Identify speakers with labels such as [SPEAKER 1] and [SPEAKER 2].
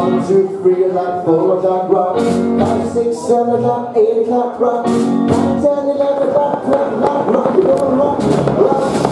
[SPEAKER 1] 1, 2, 3 o'clock, 4 o'clock, rock. 5, 6, 7 o'clock, 8 o'clock, rock. 9, 10, 11 o'clock, 12 o'clock, rock, rock, rock.